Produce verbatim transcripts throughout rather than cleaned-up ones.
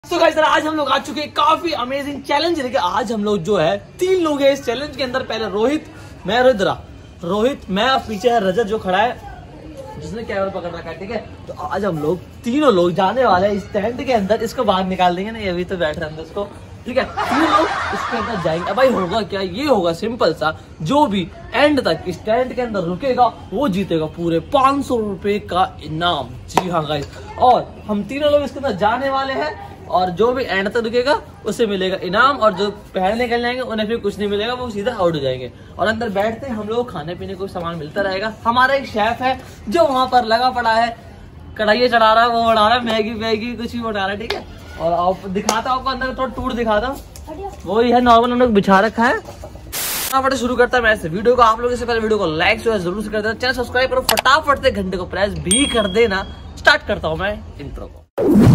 तो गाइस आज हम लोग आ चुके हैं काफी अमेजिंग चैलेंज लेके। आज हम लोग जो है तीन लोग हैं इस चैलेंज के अंदर। पहले रोहित, मैं रुद्रा, रोहित मैं और पीछे है रजत जो खड़ा है जिसने कैमरा पकड़ रखा है। ठीक है, तो आज हम लोग तीनों लोग जाने वाले हैं इस टेंट के अंदर। इसको बाहर निकाल देंगे ना, ये अभी तो बैठ रहे हैं इसको। ठीक है, तीन लोग इसके अंदर जाएंगे। अब भाई होगा क्या, ये होगा सिंपल सा, जो भी एंड तक इस टेंट के अंदर रुकेगा वो जीतेगा पूरे पाँच सौ रुपए का इनाम। जी हाँ गाइस, और हम तीनों लोग इसके अंदर जाने वाले हैं और जो भी एंड तक रुकेगा उसे मिलेगा इनाम, और जो पहले निकल जाएंगे उन्हें फिर कुछ नहीं मिलेगा, वो सीधा आउट हो जाएंगे। और अंदर बैठते हैं हम लोग, खाने पीने को सामान मिलता रहेगा। हमारा एक शेफ है जो वहां पर लगा पड़ा है, कढ़ाई चढ़ा रहा है, वो बना रहा है मैगी मैगी कुछ भी बना रहा है। ठीक है, और आप दिखाता हूँ आपको अंदर थोड़ा टूर दिखाता हूँ। वही है नॉर्मल हम लोग बिछा रखा है। फटाफट शुरू करता है मैं इस वीडियो को। आप लोग इससे पहले वीडियो को लाइक जरूर से कर देना, चैनल सब्सक्राइब करो, फटाफट से घंटे को प्रेस भी कर देना। स्टार्ट करता हूँ मैं इंट्रो को।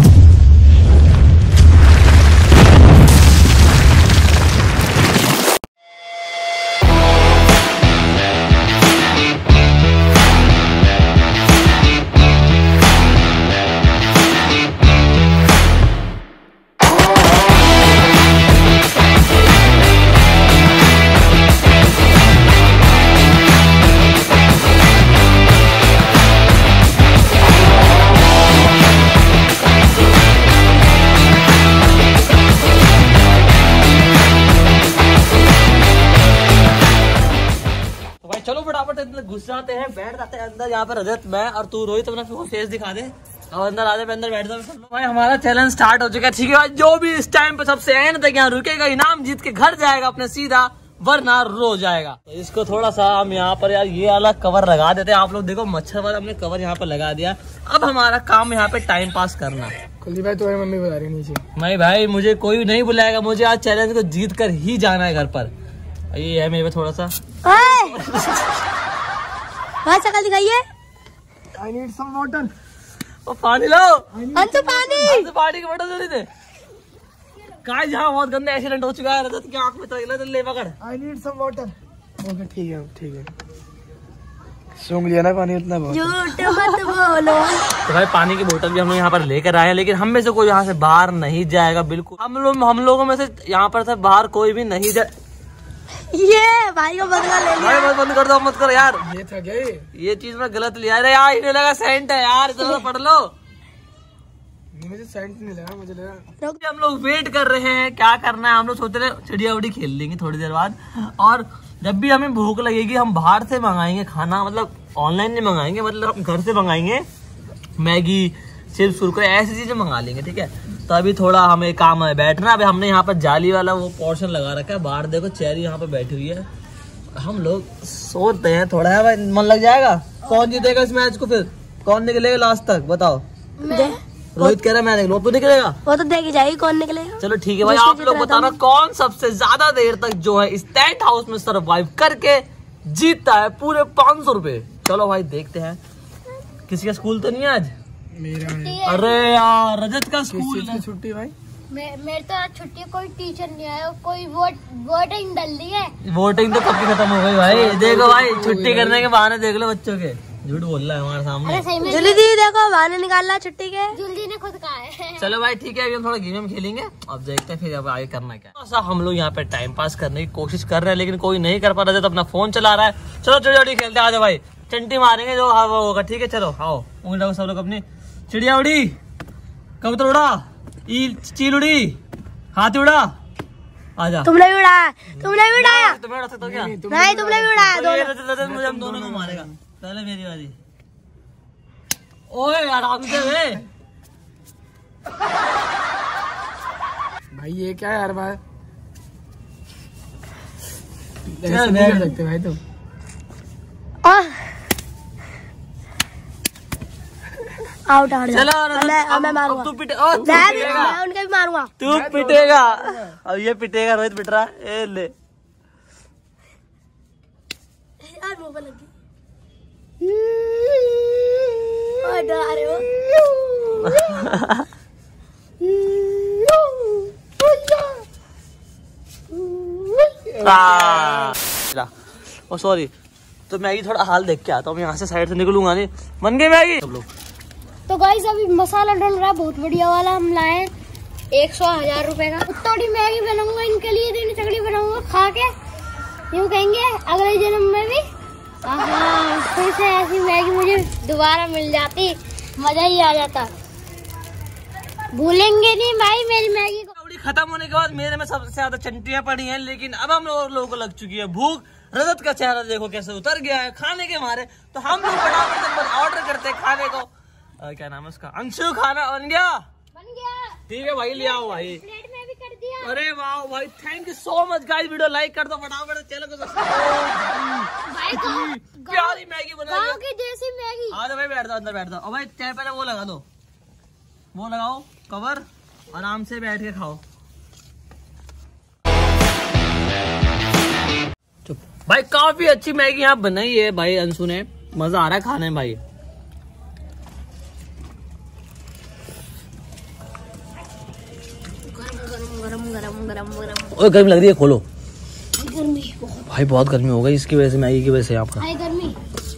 चलो फटाफट अंदर घुस जाते हैं, बैठ जाते हैं अंदर। यहाँ पर रजत, मैं और तू रोहित अपना फेस दिखा दे और अंदर आ जाए, अंदर बैठ जाओ भाई। हमारा चैलेंज स्टार्ट हो चुका है। ठीक है भाई, जो भी इस टाइम पे सबसे एंड तक यहाँ रुकेगा इनाम जीत के घर जाएगा अपने सीधा, वरना रो जाएगा। तो इसको थोड़ा सा हम यहाँ पर यार ये वाला कवर लगा देते हैं। आप लोग देखो मच्छर वाला हमने कवर यहाँ पर लगा दिया। अब हमारा काम यहाँ पे टाइम पास करना। कुलदीप भाई तुम्हारी मम्मी बुला रही नीचे। नहीं भाई, मुझे कोई नहीं बुलाएगा, मुझे आज चैलेंज को जीत कर ही जाना है घर पर। ये है मेरे पे थोड़ा सा भाई शकल दिखाइए। I need some water. ओ पानी लो, अंशु पानी, अंशु पानी की बोतल दे दे। कहाँ जहाँ बहुत गंदा एक्सीडेंट हो चुका है, रजत की आंख में तो ले पकड़। I need some water. Okay ठीक है ठीक है, सूंघ लिया ना पानी उतना बहुत। झूठ मत बोलो। तो भाई पानी की बोतल भी हम लोग यहाँ पर लेकर आए हैं, लेकिन हम में से कोई यहाँ से बाहर नहीं जाएगा बिल्कुल। हम लोग हम लोगों में से यहाँ पर से बाहर कोई भी नहीं जाए। ये भाई को बदला ले लिया। भाई बंद कर दो, मत कर यार। ये था क्या ये? ये चीज मैं गलत लिया। अरे यार इन्हें लगा सेंट है यार, इतना पढ़ लो। मुझे सेंट नहीं लगा, मुझे लगा। हम लोग वेट कर रहे हैं क्या करना है। हम लोग सोच रहे हैं चिड़िया उड़ी खेल लेंगे थोड़ी देर बाद, और जब भी हमें भूख लगेगी हम बाहर से मंगाएंगे खाना, मतलब ऑनलाइन नहीं मंगाएंगे, मतलब हम घर से मंगाएंगे। मैगी, चिप्स, कुरकुरे ऐसी चीजें मंगा लेंगे। ठीक है, तो अभी थोड़ा हमें काम है बैठना। अभी हमने यहाँ पर जाली वाला वो पोर्शन लगा रखा है। बाहर देखो चेरी यहाँ पे बैठी हुई है। हम लोग सोचते हैं थोड़ा है भाई, मन लग जाएगा। कौन जीतेगा इस मैच को, फिर कौन निकलेगा लास्ट तक बताओ। रोहित कह रहा है मैं निकलूं, तू निकलेगा? वो तो देखी जाएगी कौन निकलेगा। चलो ठीक है भाई, आप लोग बताना कौन सबसे ज्यादा देर तक जो है इस टेंट हाउस में सर्वाइव करके जीतता है पूरे पाँच सौ रुपए। चलो भाई देखते हैं। किसी का स्कूल तो नहीं है आज? मेरा है। अरे यार रजत का स्कूल है। छुट्टी भाई? मेरे तो आज छुट्टी, कोई टीचर नहीं आया, कोई वोट वोटिंग डल दी है। वोटिंग तो कब की खत्म हो गई भाई। देखो भाई छुट्टी करने के बहाने देख लो बच्चों के, झूठ बोल रहा है हमारे सामने। जल्दी दी देखो बहाने निकाल रहा छुट्टी के। जुल्दी ने खुद कहा है। चलो भाई ठीक है, अभी हम थोड़ा गेम में खेलेंगे, अब देखते हैं फिर अब आगे करना क्या। ऐसा हम लोग यहाँ पे टाइम पास करने की कोशिश कर रहे हैं, लेकिन कोई नहीं कर पा रहा है, तो अपना फोन चला रहा है। चलो चिड़िया उड़ी खेलते हैं, आ जाओ भाई, चंटी मारेंगे जो हवा होगा। ठीक है चलो आओ, उड़ सब लोग अपनी। चिड़िया उड़ी, कबूतर उड़ा, चील उड़ी, हाथी उड़ा, आजा। तुमने भी उड़ाया, तुमने भी उड़ाया। तुम्हें उड़ा सकता हूँ क्या? नहीं तुमने भी उड़ाया। दोनों मुझे हम दोनों को मारेगा। पहले मेरी बारी। ओए आराम से वे। भाई ये क्या है यार भाई, चल नहीं कर सकते भाई तुम। Out out. चलो मैं मैं मारूंगा। तू पिटे, ओ तू पिटेगा, मैं उनका भी मारूंगा। तू पिटेगा। अब ये पिटेगा, रोहित पिट रहा है। ए ले यार मुंह पे लगी। और डरा रहे हो। ओ सॉरी, तो मैगी थोड़ा हाल देख के आता हूँ, यहाँ से साइड से निकलूंगा नहीं। बन गई मैगी सब लोग। तो गाइस अभी मसाला डल रहा है बहुत बढ़िया वाला, हम लाए एक सौ हजार रुपए का थोड़ी मैगी बनाऊंगा इनके लिए, इतनी तगड़ी बनाऊंगा खा के यूँ कहेंगे अगले जन्म में भी हाँ फिर से ऐसी मैगी मुझे दोबारा मिल जाती, मजा ही आ जाता। भूलेंगे नहीं भाई मेरी मैगी को। खत्म होने के बाद मेरे में सबसे ज्यादा चंटियां पड़ी हैं, लेकिन अब हम लोग लोगों को लग चुकी है भूख। रजत का चेहरा देखो कैसे उतर गया है खाने के मारे, तो हम लोग फटाफट ऑर्डर करते हैं खाने को। आ, क्या नाम है उसका, अंशु। खाना बन गया? बन गया। ठीक है भाई, ले आओ भाई। प्लेट में भी कर दिया। अरे वाह भाई, thank you so much guys. Video like कर दो फटाफट, चैनल को सब्सक्राइब। भाई गाँव प्यारी मैगी बना गाँव की देसी मैगी। आ जाओ भाई, बैठ जाओ अंदर, बैठ जाओ। और भाई चाय पहले वो लगा दो, वो लगाओ कवर, आराम से बैठ के खाओ। चुप भाई। काफी अच्छी मैगी यहाँ बनाई है भाई अंशु ने, मजा आ रहा है खाने में भाई। गरम गरम गरम गरम गरम। ओए गर्मी लग रही है, खोलो। गर्मी बहुत भाई बहुत गर्मी हो गई इसकी वजह से, मैगी की वजह से यहाँ पर। भाई गर्मी।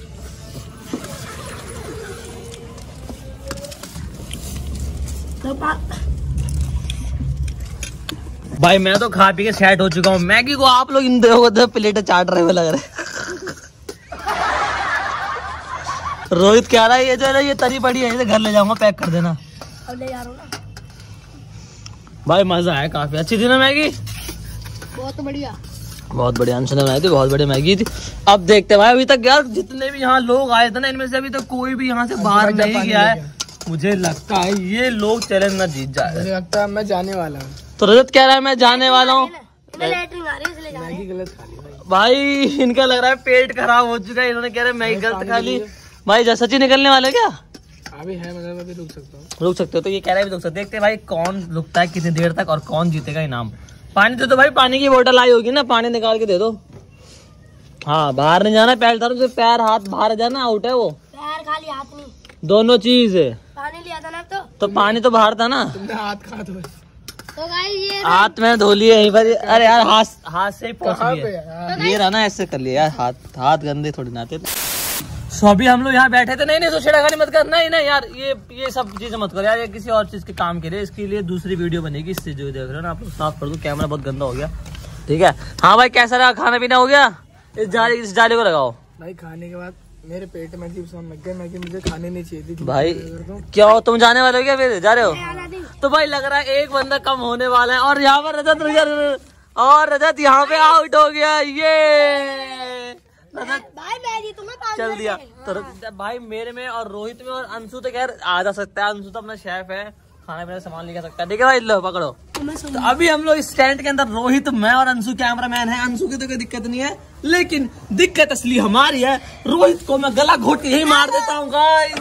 भाई मैं तो खा पी के सेट हो चुका हूँ। मैगी को आप लोग इन देखो तो प्लेट चाट रहे हुए लग रहे। रोहित कह रहा है ये जो है ये तरी पड़ी है, इसे घर ले जाऊंगा, पैक कर देना। अब ले जा रहा हूँ ना भाई मजा आया, काफी अच्छी थी ना मैगी, बहुत बढ़िया। बहुत बढ़िया। अंशु ने बनाई थी, बहुत बढ़िया मैगी थी। अब देखते हैं भाई, अभी तक यार जितने भी यहाँ लोग आए थे ना, इनमें से अभी तक कोई भी यहाँ से बाहर नहीं गया है। मुझे लगता है ये लोग चैलेंज ना जीत जाए। मुझे लगता है मैं जाने वाला हूँ। तो रजत कह रहा है मैं जाने वाला हूँ। लैटरिन आ रही है इसलिए जा रहे हैं। मैगी गलत खा ली भाई। भाई इनका लग रहा है पेट खराब हो चुका है, इन्होंने कह रहे मैगी गलत खा ली। भाई जैसा सच्ची निकलने वाले क्या? अभी है, मतलब अभी रुक सकता हूँ। रुक सकते हो तो ये कह रहा है भी रुक सकते। देखते हैं भाई कौन रुकता है कितनी देर तक और कौन जीतेगा इनाम। पानी दे दो भाई, पानी की बोतल आई होगी ना, पानी निकाल के दे दो। हाँ बाहर नहीं जाना, पैर धरो, पैर हाथ बाहर जाना, आउट है वो। पैर खाली हाथ नहीं, दोनों चीज है। पानी लिया था ना तो तो पानी तो बाहर था ना, तुमने हाथ खा दो। तो गाइस ये हाथ में धो लिए यहीं पर। अरे यार हाथ हाथ से ही पहुंच कहाँ पे गए यार? ये रहा ना, ऐसे कर लिया यार, हाथ हाथ गंदे थोड़ी नाते। सो अभी हम लोग यहाँ बैठे थे। नहीं नहीं तो छेड़खानी मत कर, नहीं नहीं यार, ये ये सब चीजें मत कर यार, ये किसी और चीज के काम के लिए, इसके लिए दूसरी वीडियो बनेगी। इससे जो देख रहे हो ना आप लोग, साफ कर दो, कैमरा बहुत गंदा हो गया। ठीक है हाँ भाई, कैसा रहा खाना पीना? हो गया। इस जाली इस जाली को लगाओ भाई। खाने के बाद मेरे पेट में अजीब सा लग गया, मैगी मुझे खानी नहीं चाहिए थी भाई। क्या हो तुम जाने वाले हो क्या, फिर जा रहे हो? तो भाई लग रहा है एक बंदा कम होने वाला है। और यहाँ पर रजत रजत और रजत यहाँ पे आउट हो गया। ये रजत भाई मैगी तुम्हें पाँच चल सौ दिया। देंगे। तो रजत- भाई मेरे में और रोहित में और अंशु तो खैर आ जा सकता है, अंशु तो अपना शेफ है, खाना पीना सामान लेके सकता है। ठीक है भाई, लो पकड़ो। तो अभी हम लोग स्टैंड के अंदर, रोहित मैं और अंशु कैमरामैन है। अंशु की तो कोई दिक्कत नहीं है, लेकिन दिक्कत असली हमारी है। रोहित को मैं गला घोट के यही मार देता हूँ गाइस।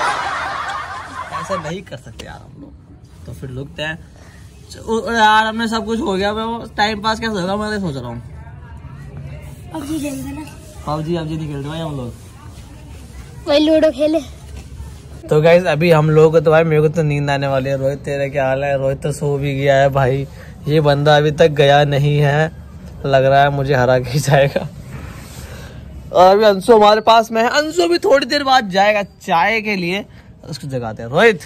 ऐसा नहीं कर सकते यार हम लोग, तो फिर रुकते हैं यार। हमने सब कुछ हो गया, मैं टाइम पास कैसे होगा मैं सोच रहा हूँ। पबजी खेलते ना, पबजी पबजी नहीं खेलते भाई हम लोग, वही लूडो खेले। तो गाइस अभी हम लोग को तो भाई मेरे को तो नींद आने वाली है। रोहित तेरा क्या हाल है? रोहित तो सो भी गया है भाई। ये बंदा अभी तक गया नहीं है, लग रहा है मुझे हरा के जाएगा। और अभी अंशु हमारे पास में है। अंशु भी थोड़ी देर बाद जाएगा चाय के लिए, उसको जगाते हैं। रोहित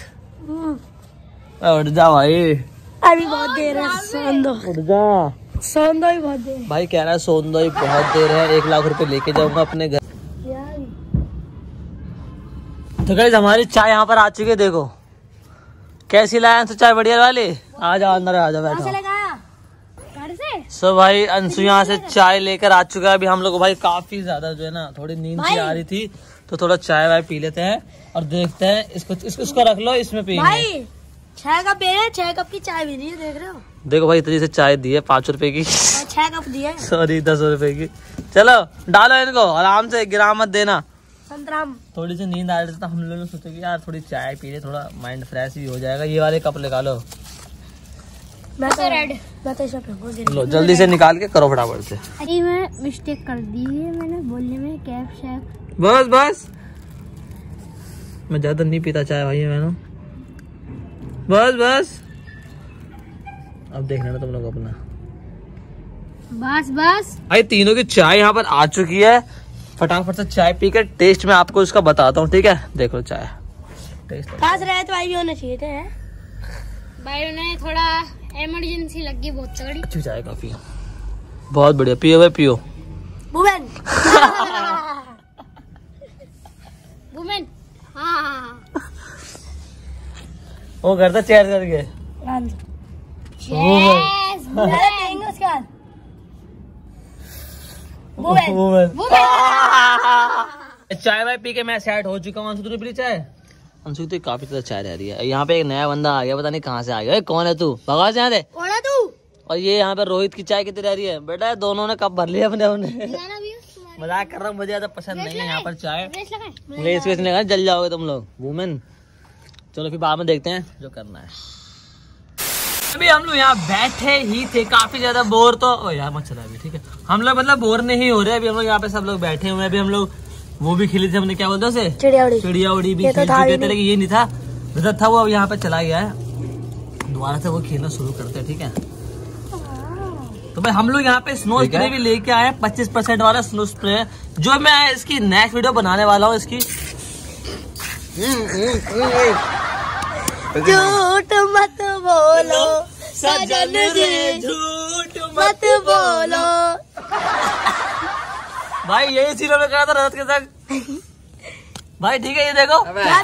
उठ जा भाई, अभी बहुत देर है, सोन दो उठ जा। सोन दो ही बहुत देर भाई कह रहा है सोन दो ही बहुत देर है, एक लाख रुपए लेके जाऊंगा अपने घर। यार। तो गाइस हमारी चाय यहाँ पर आ चुकी है, देखो कैसी लाया अंशु चाय, बढ़िया वाली। आ जाओ अंदर, आ जाओ बैठो। घर से सो भाई अंशु यहाँ से चाय लेकर आ चुका है। अभी हम लोग भाई काफी ज्यादा जो है ना, थोड़ी नींद सी आ रही थी, तो थोड़ा चाय वाय पी लेते हैं और देखते हैं। इसको इसको, इसको रख लो, इसमें पियेंगे। भाई छह कप है, छह कप की चाय भी दी है, देख रहे हो? देखो भाई इतनी से चाय दी है, पाँच रुपए की। और छह कप दी है। सॉरी दस रुपए की। चलो डालो इनको, आराम से, गिरा मत देना। संतराम। थोड़ी सी नींद आ रही थी तो हम लोगों ने सोचा कि यार थोड़ी चाय पी ले, थोड़ा माइंड फ्रेश भी हो जाएगा। ये वाले कप निकालो, मैं तो रेड, मैं तो इसे फेंकूंगी। लो जल्दी से निकाल के करो फटाफट से। अरे मैं मिस्टेक कर दी है मैंने बोलने में, कैप शेप। बस बस, मैं ज्यादा नहीं पीता चाय भाई मैंने, बस बस। अब देखना ना तुम लोग अपना। बस बस भाई तीनों की चाय यहाँ पर आ चुकी है। फटाफट से चाय पी कर टेस्ट में आपको इसका बताता हूँ, ठीक है? देख लो चाय टेस्ट। खास रहे तो भाई भी होने चाहिए थे। भाई उन्हें थोड़ा इमरजेंसी लगी बहुत तगड़ी। अच्छी चाय काफी बहुत बढ़िया, पियो भाई पियो। वुमेन वुमेन हाँ वो करता चेयर करके यस वुमेन वुमेन चाय वाय पी के मैं सेट हो चुका हूँ। अंशु तूने पी चाय? अंशु तो काफी ज्यादा चाय रह रही है। यहाँ पे एक नया बंदा आ गया, पता नहीं कहाँ से आ गया। ए, कौन है तू? भगवान से यहाँ दे। कौन है तू? और ये यहाँ पे रोहित की चाय कितनी रह रही है? बेटा दोनों ने कप भर लिया अपने अपने। मजाक कर रहा हूँ, मुझे ज्यादा पसंद नहीं है यहाँ पर चाय। रेस वेस नहीं, जल जाओगे तुम लोग वुमेन। चलो फिर बाद में देखते हैं जो करना है। अभी हम लोग यहाँ बैठे ही थे, काफी ज्यादा बोर तो ओ यार मत चला अभी, ठीक है। हम लोग मतलब बोर नहीं हो रहे अभी, हम लोग यहाँ पे सब लोग बैठे हुए हैं। अभी हम लोग वो भी खेली थी, हमने क्या बोलते उसे, चिड़िया उड़ी चिड़िया उड़ी भी खेल चुके थे, लेकिन ये नहीं था रजत था वो। अब यहाँ पे चला गया है, दोबारा से वो खेलना शुरू करते हैं, ठीक है। तो भाई हम लोग यहाँ पे स्नो स्प्रे भी लेके आए, पच्चीस परसेंट वाला स्नो स्प्रे, जो मैं इसकी नेक्स्ट वीडियो बनाने वाला हूँ इसकी। झूठ मत बोलो सजन रे, झूठ मत बोलो। भाई यही सीन में कहा था रजत के साथ। भाई ठीक है, ये देखो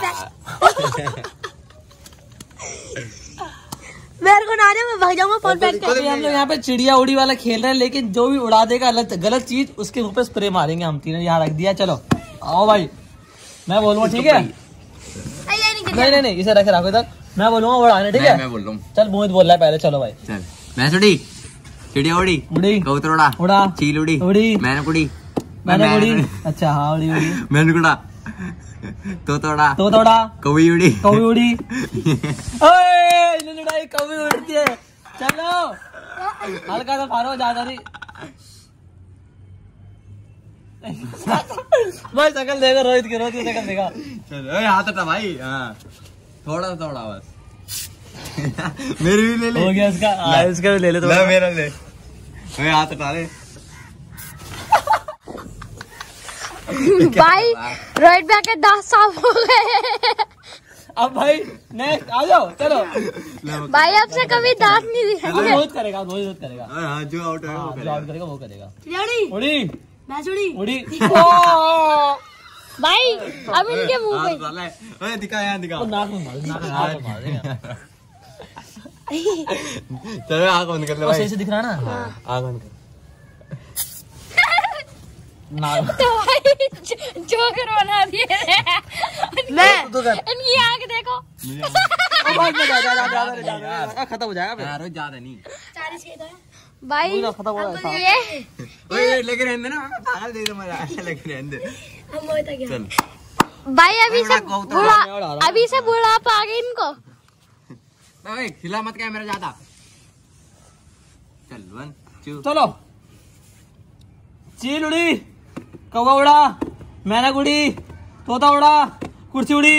मेरे को ना दे, मैं भाग जाऊंगा फोन पैक अभी हम लोग यहाँ पे चिड़िया उड़ी वाला खेल रहे हैं, लेकिन जो भी उड़ा देगा गलत गलत चीज उसके मुंह पे स्प्रे मारेंगे हम तीनों। यहाँ रख दिया, चलो आओ भाई, मैं बोलूंगा ठीक है। नहीं नहीं नहीं इसे रखे रखो इधर, मैं बोलूंगा उड़ाने, ठीक है। मैं बोल रहा हूँ। चल मोहित बोल रहा है पहले, चलो भाई। चल मैं उड़ी, चिड़िया उड़ी, उड़ी, कबूतर उड़ा, उड़ा, चील उड़ी, उड़ी, मैंने उड़ी, मैंने उड़ी, अच्छा हाँ उड़ी उड़ी, मैंने उड़ा, तो तोड़ा, तो तोड़ा, कौवी उड़ी, कौवी उड़ी, ओए इन्होंने उड़ाई, कौवी उड़ती है। चलो हल्का सा फारो, ज्यादा नहीं। भाई शकल देखो रोहित की, रोहित की शकल देखा। चलो हाथ हटा भाई, हाँ थोड़ा थोड़ा बस। मेरी भी ले ले, हो गया इसका, हाँ, इसका भी ले ले, ले मेरा ले, ओए हाथ हटा ले। भाई रोहित भाई के दांत साफ हो गए। अब भाई नेक्स्ट आ जाओ, चलो भाई आपसे कभी दांत नहीं अब दिखाएंगे। रोहित करेगा, रोहित करेगा, हाँ जो आउट है वो हाँ, जो आउट करेगा वो करेगा। उड़ी उड़ी मैं उड़ी उड़ी भाई, अब इनके मुंह पे करेगा। ओए दिखा यहाँ दिखा, नाक में मार, नाक में नाक में मार देगा। चलो आँख बंद कर ले सही भाई, से दिख रहा है ना, आँख बंद कर। नाक तो भाई जोकर बना दिए मैं। इनकी आंख देखो, खत्म हो जाएगा यार ज्यादा नहीं, भाई खत्म हो जाएगा। ये ओए लेकिन रहने ना, पागल दे दे मजा, लेकिन रहने चल। भाई अभी से बुढ़ा, अभी से बुढ़ापा आ गया इनको। ओए खिला मत क्या मेरा ज्यादा। चल वन टू, चलो चील उड़ी, कौवा उड़ा, मैना उड़ी, तोता उड़ा, कुर्सी उड़ी।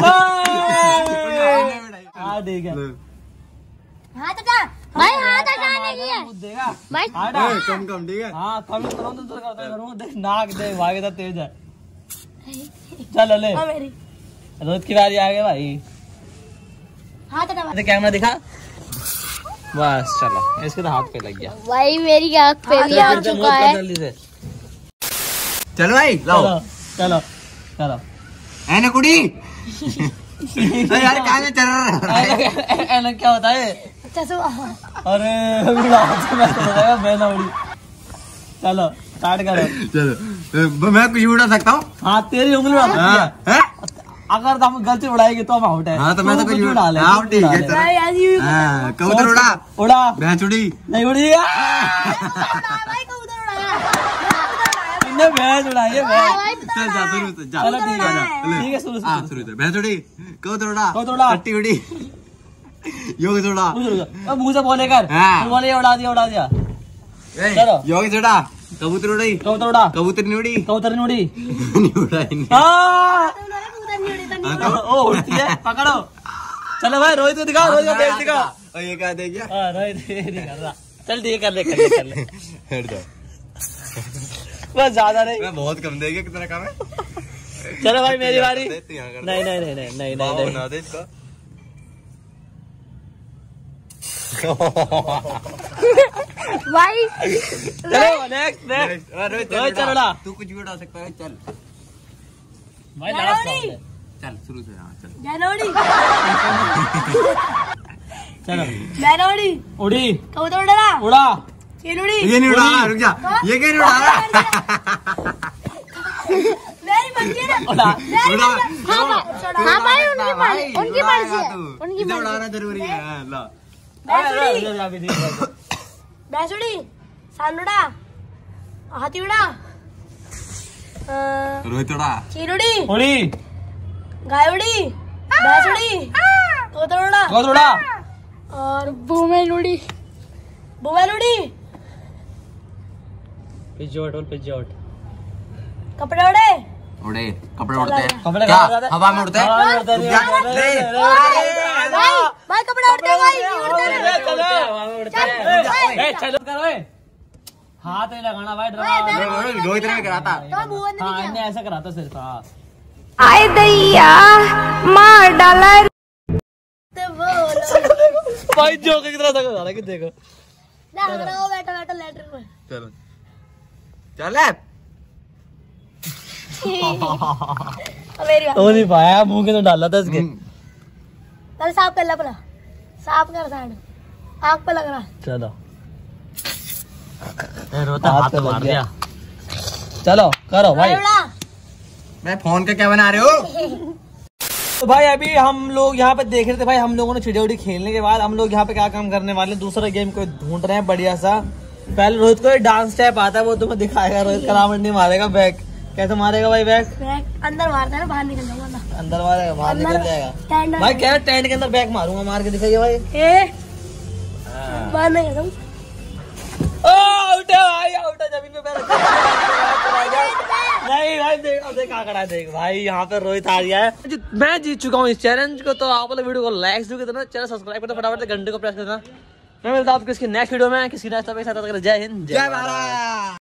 हाँ ठीक है हाथ हटा भाई, हाथ हटाने की है देगा भाई। हटा। कम कम ठीक है। हाँ कम करो तो करता करूँ, देख नाक देख भागे तो तेज है। चल ले रोहित की बारी आ गई भाई, हाथ हटा कैमरा दिखा, बस चलो इसके तो हाथ पे लग गया। भाई, मेरी आँख पे भी आ चुका है। जल्दी से चलो भाई लाओ, चलो चलो ऐने कुड़ी। यार कहाँ में चल रहा है? ऐनक क्या होता है? अच्छा सो अरे मैं ना उड़ी। चलो स्टार्ट करो। चलो मैं कुछ उड़ा सकता हूँ? हाँ तेरी उंगली उड़ा सकती है। हाँ? अगर हम गलती उड़ाएगी तो हम आउट है। हाँ तो मैं तो कुछ उड़ा ले। हाँ ठीक है चलो। हाँ, कबूतर उड़ा, उड़ा भैंस उड़ी, नहीं उड़ी, भैंस उड़ाई है भैंस। चल जा शुरू से जा। चलो ठीक है चलो। ठीक है शुरू हाँ से शुरू से भैंस उड़ी, कबूतर उड़ा, कबूतर उड़ा, पट्टी उड़ी, योग उड़ा, अब मुंह से बोले कर, हाँ। तू बोले उड़ा दिया उड़ा दिया। चलो। योग उड़ा, कबूतर उड़ी, कबूतर उड़ा, कबूतर नहीं उड़ी, कबूतर नहीं उड़ी, नहीं उड़ा नहीं। हाँ हाँ तो ओ उड़ती है, पकड़ो। चलो भाई रोहित को दिखाओ, रोहित को बेच दिखाओ। और ये क्या दे गया? हाँ रोहित ये नहीं कर रहा, चल ठीक कर ले कर ले कर ले। हट जाओ, बस ज्यादा नहीं, मैं बहुत कम देगा, कितना कम है? चलो भाई मेरी बारी। नहीं नहीं नहीं नहीं नहीं नहीं नहीं नहीं बना दे इसका। भाई चलो नेक्स्ट नेक्स्ट रोहित रोहित चल उड़ा। तू कुछ भी उड़ा सकता है। चल भाई लास्ट राउंड है। चल शुरू से। हाँ चल। जनवरी चलो जनवरी उड़ी कबूतर उड़ा उड़ा चिड़ुड़ी ये नहीं उड़ा, रुक जा। ये क्या नहीं उड़ा? मेरी मर्जी है ना। उड़ा उड़ा। हाँ भाई हाँ भाई उनकी मर्जी उनकी मर्जी है उनकी इसे मर्जी। उड़ाना जरूरी है। हाँ, ला। बैसुड़ी बैसुड़ी सांडुड़ा हाथी उड़ा अ, रोहित उड़ा। चिड़ुड़ी उड़ी गाय उड़ी बैसुड़ी कबूतर उड़ा बहुत उड़ा और बुमेल उड़ी बुमेल उड़ी पिजोट और पिजोट कपड़े उड़े उड़े कपड़े उड़ते हैं। कपड़े क्या कहाँ उड़ते हैं? हवा में उड़ते हैं? हवा में उड़ते हैं। रुक जा। नहीं। भाई भाई कपड़े उड़ते हैं भाई नहीं उड़ते हैं। चलो करो ए। हाथ नहीं लगाना भाई भाई, ड्रामा रोहित ने भी करा था। तो बुआ ने हाँ नहीं इन्हें ऐसा करा था सिर्फ हाँ आए दैया मार डाला ते बोलो भाई जोक की तरह लगा रहा है कि देखो ना रहो बैठो बैठो लेटर में चलो चल। मेरी बात तो नहीं पाया मुंह के तो डाला था इसके पहले साफ कर ला पहला साफ कर साइड आँख पे लग रहा है चलो ए, रोता हाथ तो मार दिया चलो करो भाई उड़ा मैं फोन का क्या बना रहे हो? तो भाई अभी हम लोग यहाँ पे देख रहे थे भाई हम लोगों ने चिड़िया उड़ी खेलने के बाद हम लोग यहाँ पे क्या काम करने वाले हैं दूसरा गेम को ढूंढ रहे हैं बढ़िया सा। पहले रोहित को डांस टाइप आता है वो तुम्हें दिखाएगा। रोहित करावट नहीं मारेगा बैक कैसे मारेगा भाई बैक बैग अंदर मारता है ना बाहर निकल जाऊंगा ना अंदर मारेगा बाहर अंदर निकल जाएगा टेंट भाई कह रहा टेंट के अंदर बैक मारूंगा मार के दिखाइए भाई। ए बाहर नहीं जाऊँ ओ आउट है भाई आउट है जमीन पे पैर रखा है। नहीं भाई देख अब देख क्या करा है, देख भाई यहाँ पे रोहित आ गया है। जी- मैं जीत चुका हूँ इस चैलेंज को। तो आप लोग वीडियो को लाइक जरूर कर देना चैनल सब्सक्राइब करना फटाफट से घंटे को प्रेस करना। मैं मिलता हूँ आपको इसकी नेक्स्ट वीडियो में किसी नेक्स्ट टॉपिक के साथ। जय हिंद जय भारत।